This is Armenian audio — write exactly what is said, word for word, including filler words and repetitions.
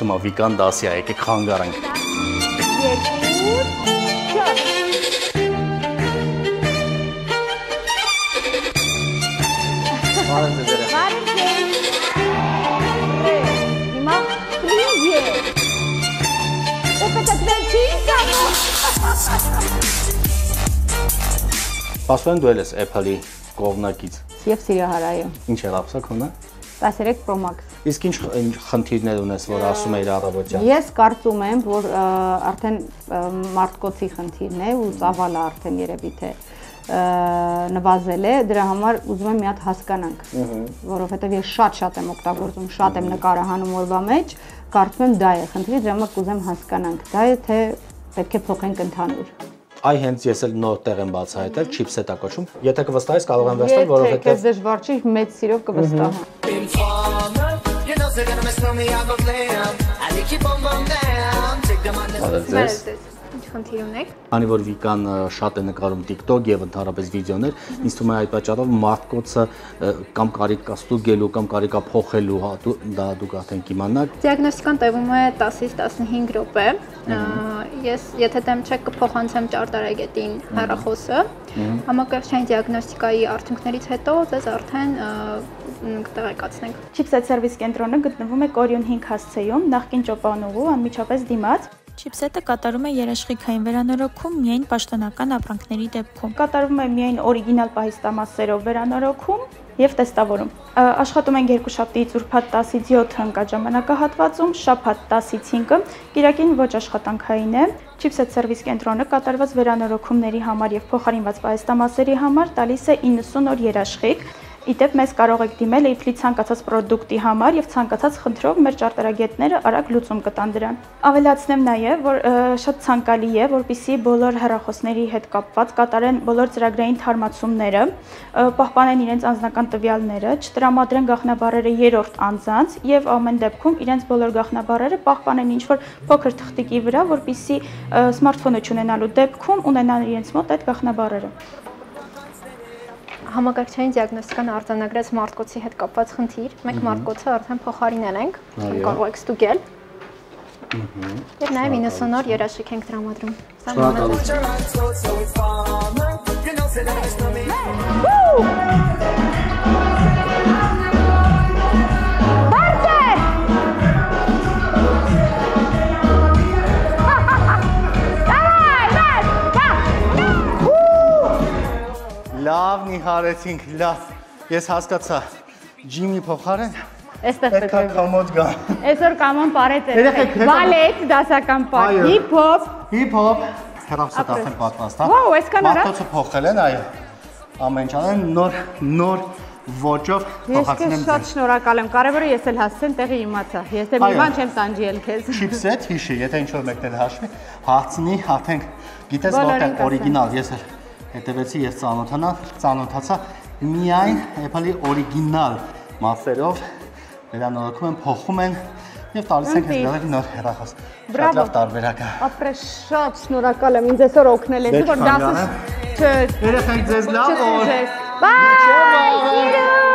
ասում է Վիկան դասի է, եկեք խանգարենք։ Բարև ձեզ երեխա։ Հիմա պրիվետ։ Էպետակվել չի ինքանո։ Պասվեն դու էլ ես Apple-ի կողմնակից։ Եվ սիրահարայում։ Ինչ է լապսա քոնը։ տասներեք Pro Max։ Իսկ ինչ խնդիրներ ունես, որ ասում էիր առավոտյան։ Ես կարծում եմ, որ արդեն մարտկոցի խնդիրն է ու ծավալը արդեն երևի թե նվազել է, դրա համար ուզում եմ մի հատ հասկանանք, որովհետև ես շատ-շատ եմ օգտագործում, շատ եմ նկարահանում օրվա մեջ, կարծում եմ դա է խնդիրը, դրա համար կուզեմ հասկանանք, դա է թե պետք է փոխենք ընդհանուր։ Այ հենց ես էլ նոր տեղ եմ բացահայտել, chipset է կոչվում։ Եթե կվստահես, կարող եմ վերցնել, որովհետև Եթե քեզ դժվար չի, մեծ սիրով կվստահեմ։ Ինչ խնդիր ունեք։ Քանի որ Վիկան շատ է նկարում TikTok եւ ընդհանրապես վիդեոներ, ինձ թվում է այդ պատճառով մարտկոցը կամ կարիք կա ստուգելու կամ կարիք կա փոխելու, դա դուք արդեն կիմանաք։ Դիագնոստիկան տևում է տասից տասնհինգ րոպե։ Ես եթե դեմ չեք կփոխանցեմ ճարտարագետին հեռախոսը, համակարգչային դիագնոստիկայի արդյունքներից հետո ձեզ արդեն կտեղեկացնենք։ Chipset Service կենտրոնը գտնվում է Կորյուն հինգ հասցեում, նախկին Ճոպանուղու անմիջապես դիմաց։ Chipset-ը կատարում է երաշխիքային վերանորոգում միայն պաշտոնական ապրանքների դեպքում։ Կատարվում է միայն օրիգինալ պահեստամասերով վերանորոգում եւ տեստավորում։ Աշխատում ենք երկուշաբթիից ուրբաթ տասից յոթ հնկատ ժամանակահատվածում, շաբաթ տասից հինգը, կիրակին ոչ աշխատանքային է։ Chipset Service կենտրոնը կատարված վերանորոգումների համար եւ փոխարինված պահեստամասերի համար տալիս է իննսուն օր երաշխիք։ Իդեպ մեզ կարող եք դիմել իբրի ցանկացած պրոդուկտի համար եւ ցանկացած խնդրով մեր ճարտարագետները արագ լուծում կտան դրան։ Ավելացնեմ նաեւ, որ շատ ցանկալի է, որպեսզի բոլոր հեռախոսների հետ կապված կատարեն բոլոր ծրագրային թարմացումները, պահպանեն իրենց անձնական տվյալները, չտրամադրեն գաղտնաբառերը երրորդ անձանց եւ ամեն դեպքում իրենց բոլոր գաղտնաբառերը պահպանեն ինչ-որ փոքր թղթիկի վրա, որպեսզի սմարթֆոնը չունենալու դեպքում ունենան իրենց մոտ այդ գաղտնաբառերը։ Համակարգչային դիագնոստիկան արձանագրած մարտկոցի հետ կապված խնդիր, մենք մարտկոցը արդեն փոխարինել ենք, կարող եք ստուգել։ Եվ նաև իննսուն օր երաշխիք ենք տրամադրում։ Լավ նիհարեցինք, լավ, ես հասկացա, ջիմի փոխարեն, Էստեղ պետք է կամոջ գա։ Այսօր կամոն պարետ է, բալետ, դասական պար, հիփ-հոփ, հիփ-հոփ, հեռախոսը արդեն պատված, հա։ Վաու, այսքան արա։ Մարտկոցը փոխել են, այո, ամեն ինչ անեն, նոր, նոր ոճով փոխացնեմ ձեզ։ Ես քեզ շատ շնորհակալ եմ, կարևորը ես էլ հասցեն տեղի իմացա, ես դե մի բան չեմ տանջել քեզ։ Chipset հիշի, եթե ինչ-որ մեկնել հաշվի, հացնի, արդեն գիտես որտեղ օրիգինալ, ես էլ հետևեցի ես ծանոթանա, ծանոթացա միայն Apple-ի օրիգինալ մասերով վերանորոգում են, փոխում են եւ տալիս են քեզ նոր հեռախոս։ Շատ լավ տարբերակ է։ Ապրե շատ շնորհակալ եմ ինձ այսօր օգնել ես, որ դասս չէ։ Երեխեք ձեզ լավ օր։ Բայ, սիրո։